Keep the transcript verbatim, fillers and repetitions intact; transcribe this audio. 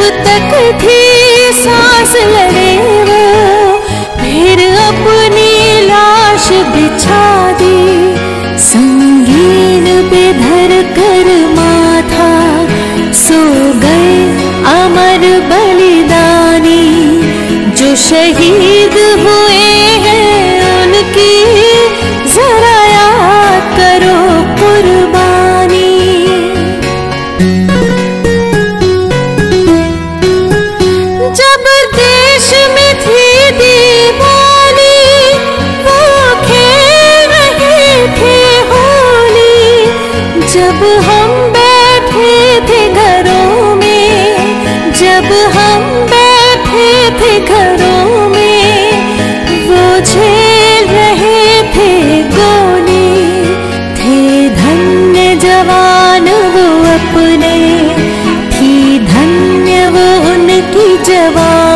तक थी सांस लड़े वो, फिर अपनी लाश बिछा दी। संगीन पे धर कर माथा सो गए अमर बलिदानी, जो शहीद हुए हैं उनकी जरा याद करो कुर्बानी। जब देश में थी दीवानी, वो खेल रहे थे होली। जब हम बैठे थे घरों में, जब हम बैठे थे घरों में, वो झेल रहे थे गोली। थे धन्य जवान वो अपने, थी धन्य वो उनकी जवान।